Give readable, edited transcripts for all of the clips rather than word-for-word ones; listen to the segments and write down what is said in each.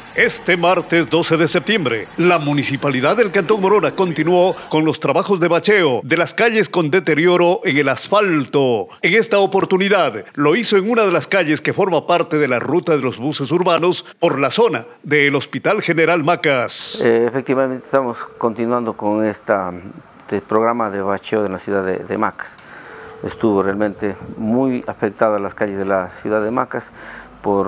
Este martes 12 de septiembre, la Municipalidad del Cantón Morona continuó con los trabajos de bacheo de las calles con deterioro en el asfalto. En esta oportunidad, lo hizo en una de las calles que forma parte de la ruta de los buses urbanos por la zona del Hospital General Macas. Efectivamente, estamos continuando con este programa de bacheo de la ciudad de Macas. Estuvo realmente muy afectada las calles de la ciudad de Macas por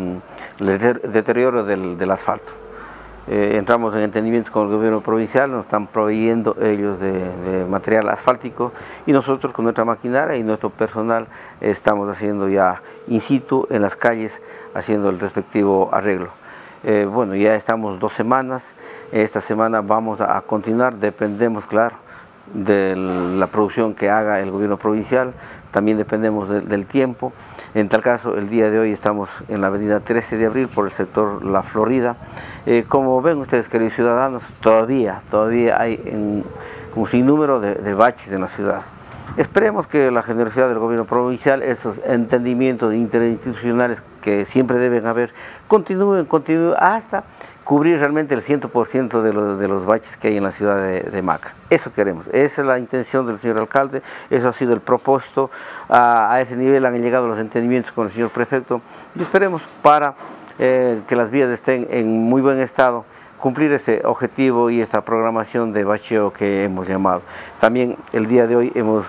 el deterioro del asfalto. Entramos en entendimientos con el gobierno provincial, nos están proveyendo ellos de material asfáltico y nosotros con nuestra maquinaria y nuestro personal estamos haciendo ya in situ en las calles, haciendo el respectivo arreglo. Bueno, ya estamos 2 semanas, esta semana vamos a continuar, dependemos, claro, de la producción que haga el gobierno provincial, también dependemos del tiempo. En tal caso, el día de hoy estamos en la avenida 13 de abril por el sector La Florida. Como ven ustedes, queridos ciudadanos, todavía hay un sinnúmero de baches en la ciudad. Esperemos que la generosidad del gobierno provincial, estos entendimientos interinstitucionales que siempre deben haber, continúen hasta cubrir realmente el 100% de los baches que hay en la ciudad de Macas. Eso queremos, esa es la intención del señor alcalde, eso ha sido el propósito, a ese nivel han llegado los entendimientos con el señor prefecto y esperemos para que las vías estén en muy buen estado, cumplir ese objetivo y esa programación de bacheo que hemos llamado. También el día de hoy hemos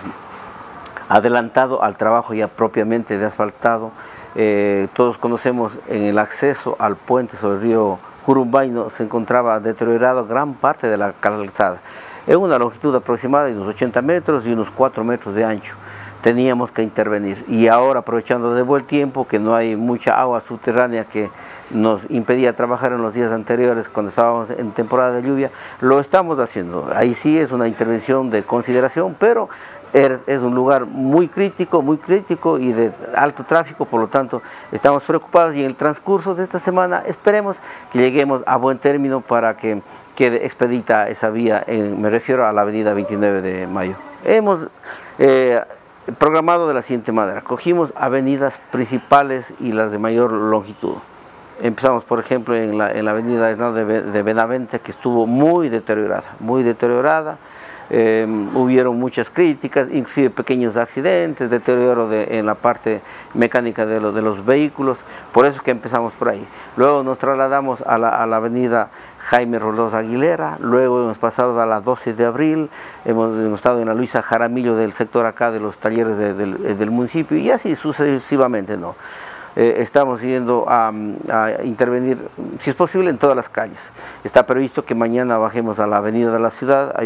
adelantado al trabajo ya propiamente de asfaltado. Todos conocemos en el acceso al puente sobre el río Jurumbaino se encontraba deteriorado gran parte de la calzada, en una longitud aproximada de unos 80 metros y unos 4 metros de ancho. Teníamos que intervenir y ahora, aprovechando de buen tiempo, que no hay mucha agua subterránea que nos impedía trabajar en los días anteriores cuando estábamos en temporada de lluvia, lo estamos haciendo. Ahí sí es una intervención de consideración, pero es un lugar muy crítico y de alto tráfico, por lo tanto estamos preocupados y en el transcurso de esta semana esperemos que lleguemos a buen término para que quede expedita esa vía, me refiero a la avenida 29 de Mayo. Hemos programado de la siguiente manera: cogimos avenidas principales y las de mayor longitud. Empezamos, por ejemplo, en la avenida Hernando de Benavente, que estuvo muy deteriorada. Hubieron muchas críticas, inclusive pequeños accidentes, deterioro en la parte mecánica de los vehículos, por eso que empezamos por ahí. Luego nos trasladamos a la avenida Jaime Rolós Aguilera, luego hemos pasado a la 12 de abril, hemos estado en la Luisa Jaramillo del sector acá de los talleres del municipio y así sucesivamente, ¿no? Estamos yendo a intervenir, si es posible, en todas las calles. Está previsto que mañana bajemos a la avenida de la ciudad, hay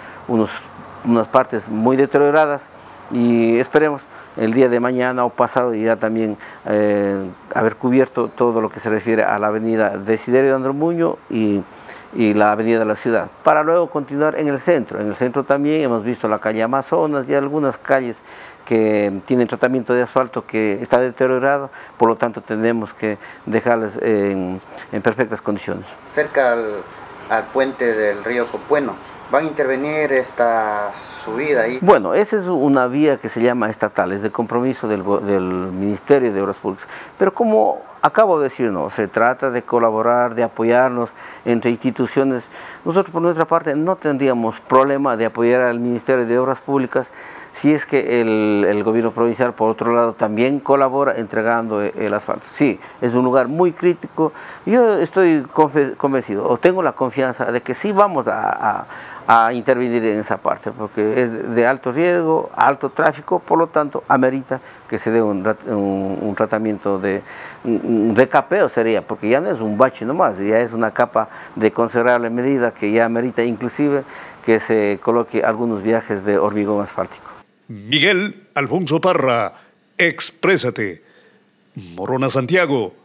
unas partes muy deterioradas y esperemos el día de mañana o pasado ya también haber cubierto todo lo que se refiere a la avenida Desiderio Andromuño y la avenida de la ciudad, para luego continuar en el centro. En el centro también hemos visto la calle Amazonas y algunas calles que tienen tratamiento de asfalto que está deteriorado, por lo tanto tenemos que dejarles en perfectas condiciones. Cerca al puente del río Copueno, ¿van a intervenir esta subida ahí? Bueno, esa es una vía que se llama estatal, es de compromiso del Ministerio de Obras Públicas, pero como acabo de decir, no, se trata de colaborar, de apoyarnos entre instituciones. Nosotros por nuestra parte no tendríamos problema de apoyar al Ministerio de Obras Públicas si es que el gobierno provincial, por otro lado, también colabora entregando el asfalto. Sí, es un lugar muy crítico. Yo estoy convencido, o tengo la confianza de que sí vamos a intervenir en esa parte, porque es de alto riesgo, alto tráfico, por lo tanto, amerita que se dé un tratamiento un recapeo sería, porque ya no es un bache nomás, ya es una capa de considerable medida que ya amerita inclusive que se coloque algunos viajes de hormigón asfáltico. Miguel Alfonso Parra, Exprésate. Morona, Santiago.